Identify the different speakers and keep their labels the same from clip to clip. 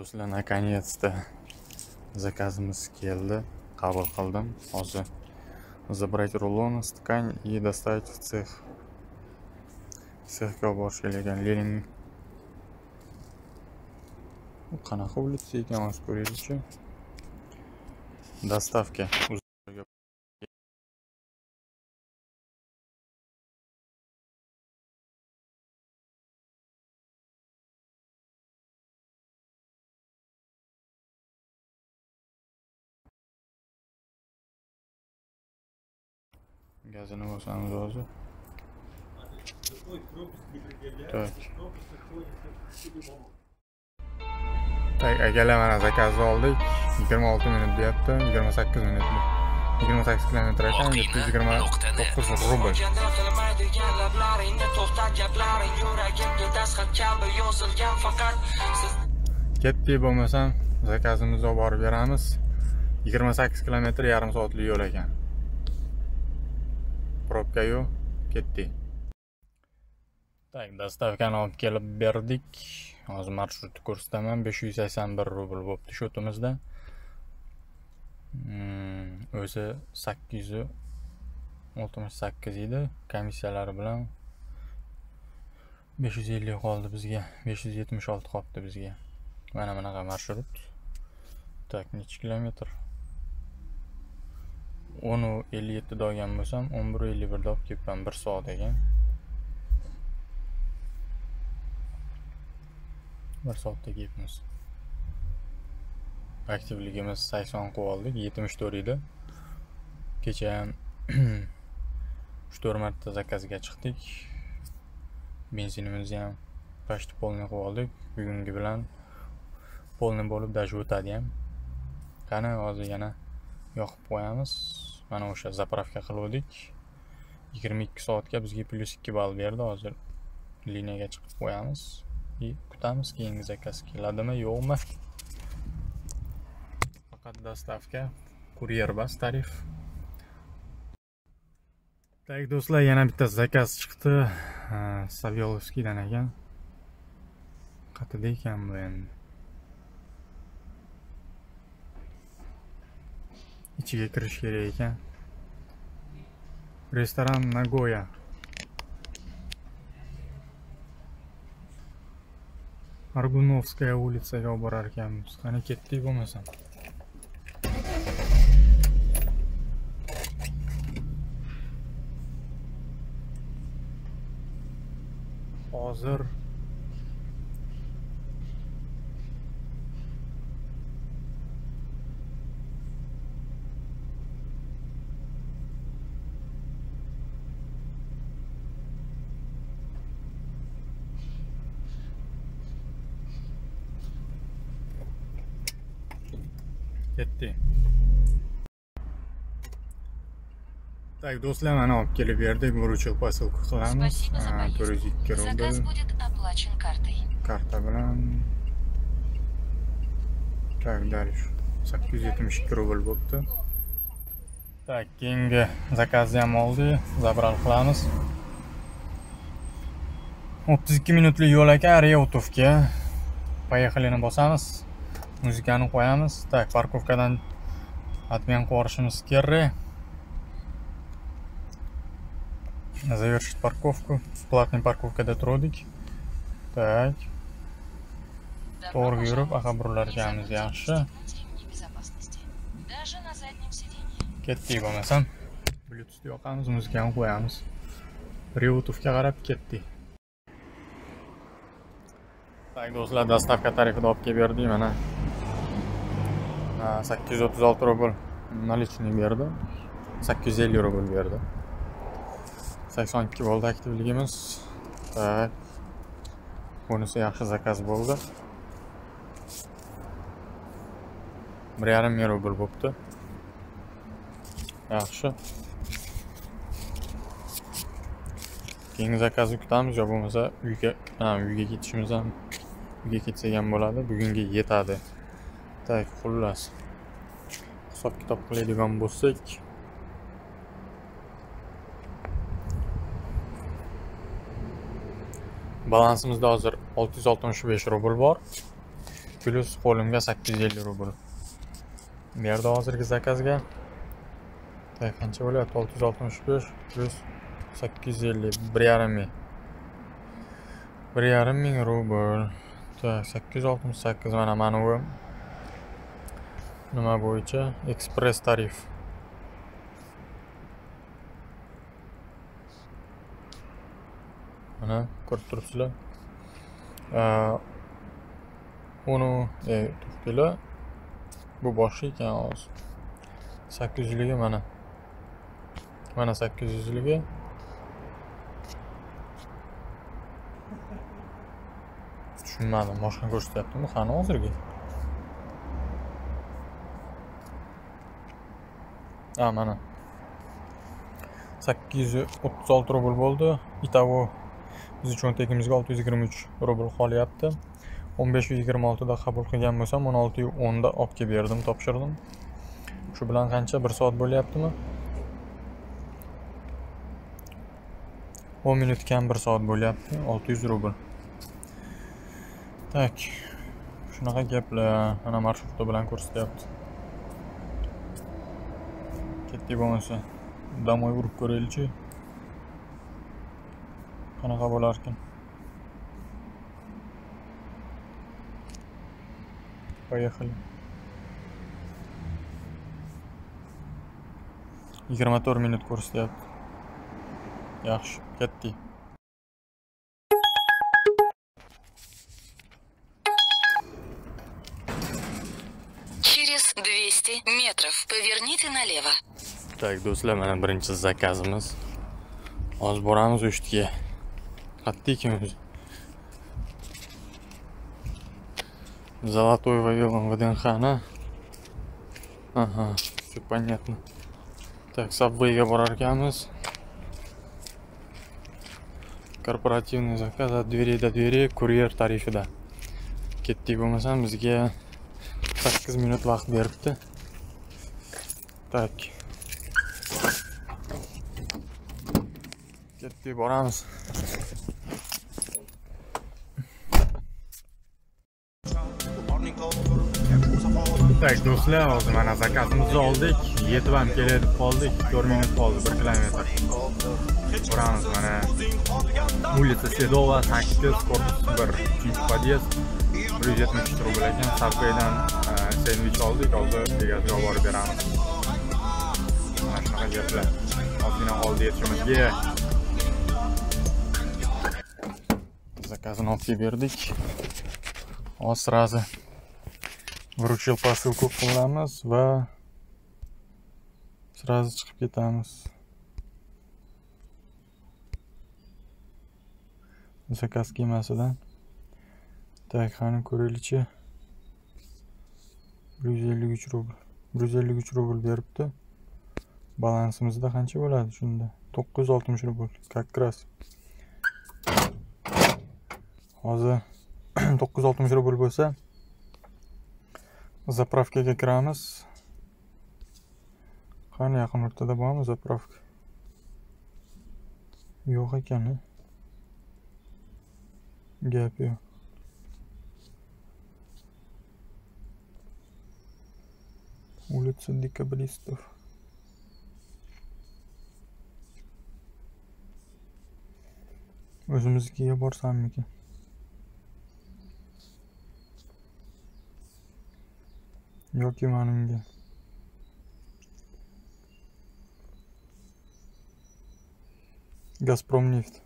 Speaker 1: Do'stlar, наконец-то заказimiz keldi. Qabul qildim. Hozir забрать рулон, ткань и доставить в цех. Cexga borish kerak ekan. Lenin qanaqa улица ekan, hozir ko'raylik-chi. Доставка. Gazini bosamiz hozir. Tak, akalar, mana zakozni oldik. 26 minut deyapti. 28 minut. 28 kilometr ekan, 729 rubl. Ketdik, bo'lmasam zakazimizni olib borib beramiz. 28 kilometr, yarim soatlik yo'l ekan. Probka yo'q, ketdik. Tak, dostavkani olib kelib berdik. Hozir marshrutni ko'rsataman. 581 rubl bo'libdi shotimizda. O'zi 868 edi. Komissiyalari bilan 550 qoldi bizga. 576 qoldi bizga. Mana bunaqa marshrut. Tak, necha kilometr? 10:57 da olgan bo'lsam, 11:51 da olib kelibman, 1 soat ekan. 1 soatda kelibmiz. Aktivligimiz 80 qo'yib oldik, 74 edi. Kecha ham 3-4 marta zakazga chiqdik. Benzinimizni ham почти полный qo'yib oldik. Bugungi bilan полный bo'lib даже o'tadi ham. Qani hozir yana yoqib qo'yamiz. Mana o'sha zapravka qildik. 22 soatga bizga +2 ball berdi. Hozir liniyaga chiqib qo'yamiz. Kutamiz keyingi zakaz keladimi, yo'qmi? Faqat dostavka, kuryer bas tarif. Tak, do'stlar, yana bitta zakaz chiqdi. Savyolovskiydan ekan. Qatida ekan bu endi. İçiga kirish kerak ekan. Restoran Nagoya. Argunovskaya улицаga olib borar ekanmiz. Qani ketdik bo'lmasam. Hozir ketdi. Tak, do'stlar, mana olib kelib berdik. Выручил посылку qilamiz. 402 rubl. Karta bilan. Tak, dальше 872 rubl bo'libdi. Tak, keyingi zakazni ham oldik. Zabral qilamiz. 32 minutlik yo'l ekan, Reutovga. Поехалini bosamiz. Muzikani qo'yamiz. Tak, parkovkadan отмен qo'yishimiz kerak. Завершить парковку. Платный parkovkada turdik. Tak. To'g'ri yurib, axaburlar ekanmiz, yaxshi. Ketdik bo'lmasam. Bluetooth yoqamiz, muzikani qo'yamiz. Reutovga qarab ketdik. Tak, do'stlar, dostavka tarifini olib kelib berdik mana. 836 rubl наличный berdi. 850 rubl berdi. 82 bo'ldi aktivligimiz. Tak. Bunisi yaxshi zakaz bo'ldi. 1,5 rubl bo'libdi. Yaxshi. Keyingi zakazni kutamiz, yo bo'lmasa uyga ketishimiz ham uyga ketsak ham bo'ladi. Bugunga yetadi. Tak, xullas. Hisob kitob qiladigan bo'lsak, balansimizda hozir 665 rubl bor. plus qo'limga 850 rubl. Bu yerda hozirgi zakazga qancha bo'lyapti? 665 plus 850, 1,5 ming. 1,5 ming rubl. 868 mana bu nima bo'yicha ekspress tarif. Mana ko'rib turibsizlar. Uni to'xtanglar. Bu boshqa ekan hozir. 800ligi mana. Mana 800ligi. Tushunmadim, boshqa ko'rsatyaptimi? Qani hozirgi? Mana 836 rubl bo'ldi. Itago biz cho'ntagimizga 623 rubl qolyapti. 1526 da qabul qilgan bo'lsam, 1610 da olib kelib berdim, topshirdim. Shu bilan qancha? 1 soat bo'lyaptimi? 10 minut kam 1 soat bo'lyapti. 600 rubl. Tak. Shunaqa gaplar mana marshrutda bilan ko'rsatyapti. Ketdik bo'lmasa, damoy urib ko'raylik-chi. Qanaqa bo'lar ekan? Поехали. 24 minut ko'rsatyapti. Yaxshi, ketdik.
Speaker 2: Через 200 метров поверните налево.
Speaker 1: Так, do'stlar, mana birinchi zakazimiz. Hozir boramiz Ushtiga. Qattiqmi? Золотой вавилон ВДНХ-на. Ага, все понятно. Так, Subway'ga borar ekanmiz. Korporativniy zakaz от двери до двери, kuryer tarifida. Ketdik bo'lmasam bizga 8 minut vaqt beribdi. Tak. Ketdik, boramiz. Tak, do'stlar, hozir mana zakazimizni oldik. Yetib ham kelib qoldik. 4 minut qoldi, 1 kilometr. Boramiz mana. Улица Седова, 8, korpus 1, 3-подъезд. 173 rubl ekan. Subway'dan sendvich oldik, hozir egasiga olib borib beramiz. Mana shunaqa gaplar. Ozgina oldi yetishimizga. Zakazini olib kelib berdik. Hozir sразу вручил посылку qilamiz va sразу chiqib ketamiz. Zakaz kemasidan. Tak, qani ko'raylik-chi. 153 rubl. 153 rubl beribdi. Balansimizda qancha bo'ladi shunda? 960 rubl. Как раз. Hozir 960 rubl bo'lsa, zapravkaga kiramiz. Qani yaqin o'rtada bormi zapravka? Yo'q ekan. Gap yo'q. Улица Декабристов. O'zimizga borsammikin? Yoki menimga. Gazpromneft.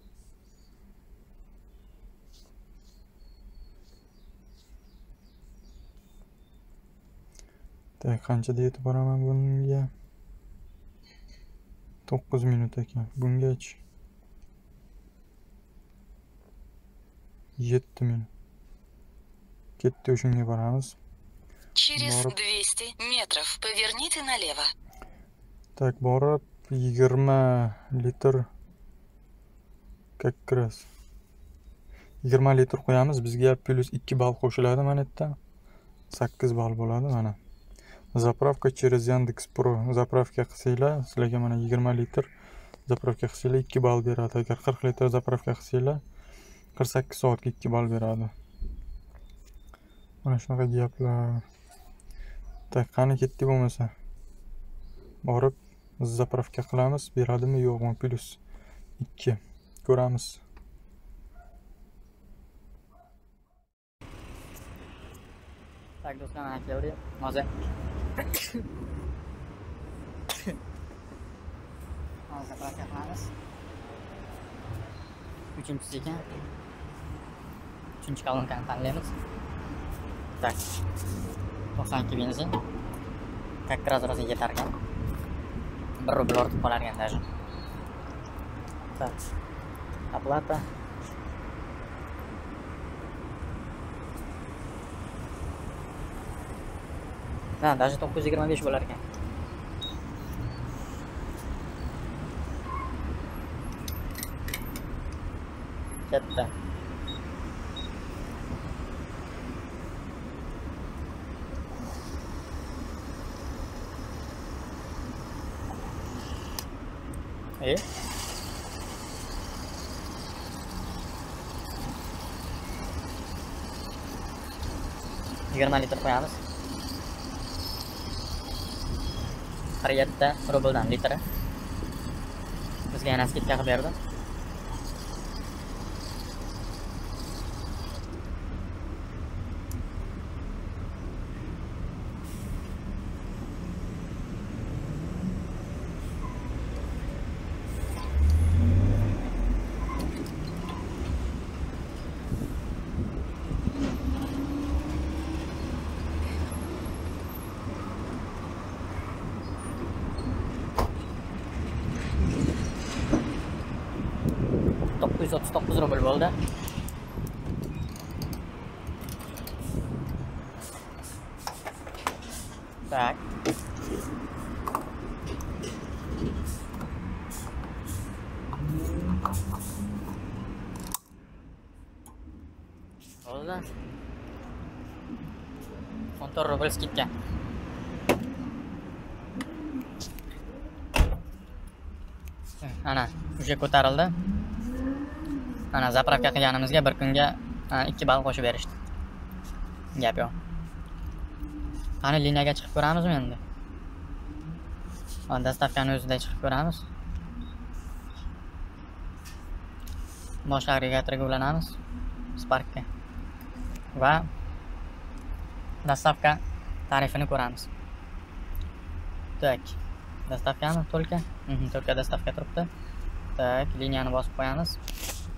Speaker 1: Tak, qanchada yetib boraman bunga? 9 minut ekan. Bungachi 7 minut. Ketdi, o'shunga boramiz.
Speaker 2: Через 200 метров поверните налево.
Speaker 1: Так, borib 20 litr как раз 20 litr qo'yamiz. Bizga plus 2 ball qo'shiladi mana bu yerda. 8 ball bo'ladi mana. Zapravka через Яндекс.Про zapravka qilsanglar, sizlarga mana 20 litr zapravka qilsanglar 2 ball beradi. Agar 40 litr zapravka qilsanglar 48 soatga 2 ball beradi. Mana shunaqa gaplar. Tak, qani ketdi bo'lmasa. Borib zapravka qilamiz, beradimi yo'qmi +2. Ko'ramiz.
Speaker 3: Tak, do'stlar, mana keldik. Hozir zapravka qilamiz. 3-chi ekan. 3-chi kolonkani tanlaymiz. Tak. 92 benzin. Tak, rosa yetar ekan. 1 rubl ortib qolar ekan даже. Так. Оплата. Ha, даже 925 bo'lar ekan. Katta. İyi. $20 qo'yamiz. 47 rubldan litri. Bizga yana skidka qilib berdi. $939 bo'ldi. Tak. Bo'ldi. 14 rubl skidka. Ana, уже ko'tarildi. Ana, zapravka qilganimizga bir kunga 2 ball qo'shib berishdi. Gap yo'q. Qani liniyaga chiqib ko'ramizmi endi? Dastavkani o'zida chiqib ko'ramiz. Boshqa agregatorga ulanamiz. Sparkka. Va dastavka tarifini ko'ramiz. Tak. Dastavkami? To'lka? To'lka dastavka turibdi. Tak, liniyani bosib qo'yamiz.